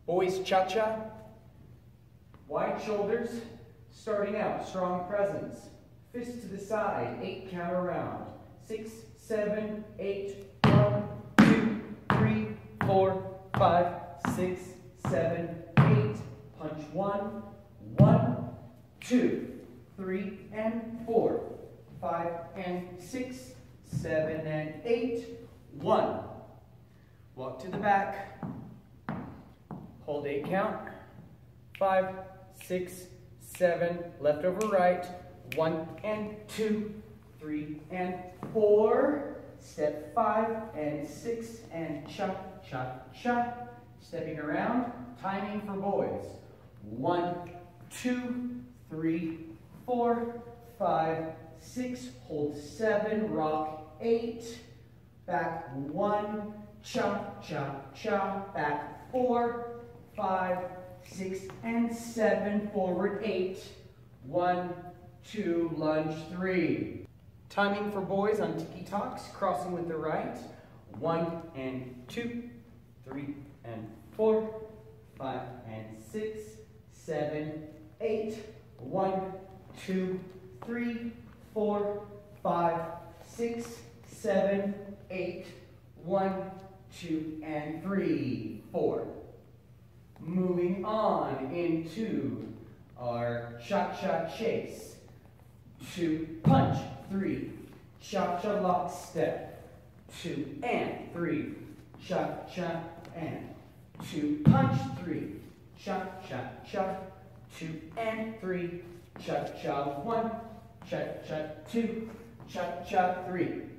Boys cha-cha. Wide shoulders, starting out, strong presence. Fist to the side, 8 count around. 6, 7, 8, 1, 2, 3, 4, 5, 6, 7, 8. Punch 1, 1, 2, 3, and 4, 5, and 6, 7, and 8. 1. Walk to the back. Hold 8 count. 5, 6, 7, left over right. 1 and 2, 3 and 4. Step 5 and 6 and cha, cha, cha. Stepping around, timing for boys. 1, 2, 3, 4, 5, 6. Hold 7, rock 8. Back 1, cha, cha, cha. Back 4, 5, 6, and 7. Forward 8. 1, 2, lunge 3. Timing for boys on tiki-talks, crossing with the right. 1 and 2, 3 and 4, 5 and 6, 7, 8. 1, 2, 3, 4, 5, 6, 7, 8. 1, 2, and 3, 4. Moving on into our cha-cha chase. 2, punch, 3, cha-cha lock step. 2 and 3, cha-cha and. 2, punch, 3, cha-cha-cha. 2 and 3, cha-cha 1, cha-cha 2, cha-cha 3.